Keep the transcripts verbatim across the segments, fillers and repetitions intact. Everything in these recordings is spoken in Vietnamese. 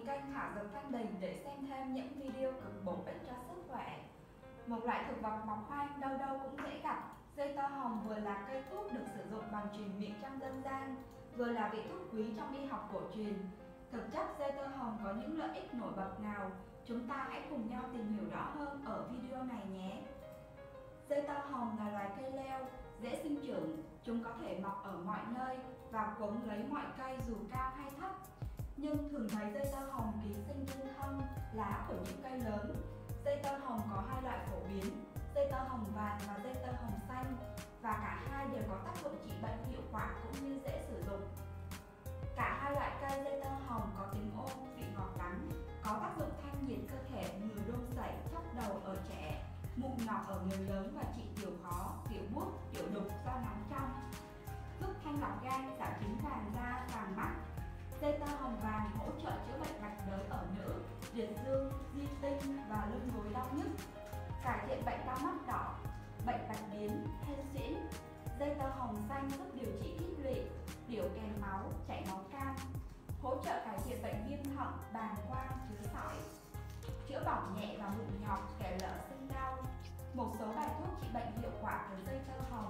kênh Thảo Dược Thanh Bình để xem thêm những video cực bổ ích cho sức khỏe. Một loại thực vật mọc hoang đâu đâu cũng dễ gặp, dây tơ hồng vừa là cây thuốc được sử dụng bằng truyền miệng trong dân gian, vừa là vị thuốc quý trong y học cổ truyền. Thực chất dây tơ hồng có những lợi ích nổi bật nào? Chúng ta hãy cùng nhau tìm hiểu rõ hơn ở video này nhé. Dây tơ hồng là loài cây leo, dễ sinh trưởng, chúng có thể mọc ở mọi nơi và quấn lấy mọi cây dù cao hay thấp. Nhưng thường thấy dây tơ hồng ký sinh trên thân, lá của những cây lớn. Dây tơ hồng có hai loại phổ biến, dây tơ hồng vàng và dây tơ hồng xanh, và cả hai đều có tác dụng trị bệnh hiệu quả cũng như dễ sử dụng. Cả hai loại cây dây tơ hồng có tính ôn, vị ngọt đắng, có tác dụng thanh nhiệt cơ thể, ngừa đôn sẩy, chốc đầu ở trẻ, mụn nhọt ở người lớn và trị tiểu khó, tiểu buốt, tiểu đục do nóng trong, giúp thanh lọc gan, giảm chứng vàng da, vàng mắt. Dây tơ hồng vàng hỗ trợ chữa bệnh bạch đới ở nữ, liệt dương, di tinh và lưng gối đau nhức, cải thiện bệnh đau mắt đỏ, bệnh bạch biến, hen suyễn. Dây tơ hồng xanh giúp điều trị tích lũy, tiểu kèm máu, chảy máu cam, hỗ trợ cải thiện bệnh viêm thận, bàng quang, chứa sỏi, chữa bỏng nhẹ và mụn nhọt, kẻ lở sưng đau. Một số bài thuốc trị bệnh hiệu quả từ dây tơ hồng: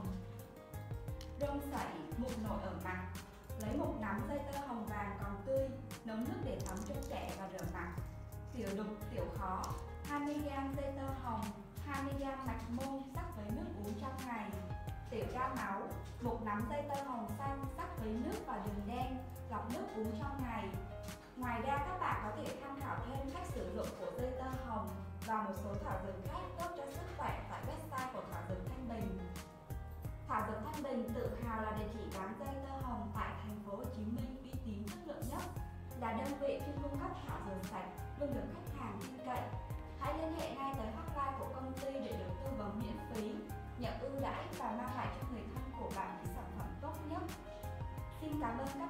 đôn sẩy, mụn nổi ở mặt. Lấy một nắm dây tơ hồng vàng còn tươi, nấu nước để tắm cho trẻ và rửa mặt. Tiểu đục, tiểu khó, hai mươi gam dây tơ hồng, hai mươi gam mạch môn sắc với nước uống trong ngày. Tiểu ra máu, một nắm dây tơ hồng xanh sắc với nước và đường đen, lọc nước uống trong ngày. Ngoài ra các bạn có thể tham khảo thêm cách sử dụng của dây tơ hồng và một số thảo dược khác tốt cho sức khỏe tại website của Thảo Dược Thanh Bình. Thảo Dược Thanh Bình tự hào là địa chỉ bán dây tơ hồng tại thành phố Hồ Chí Minh uy tín chất lượng nhất, là đơn vị chuyên cung cấp thảo dược sạch, luôn được khách hàng tin cậy. Hãy liên hệ ngay tới hotline của công ty để được tư vấn miễn phí, nhận ưu đãi và mang lại cho người thân của bạn những sản phẩm tốt nhất. Xin cảm ơn các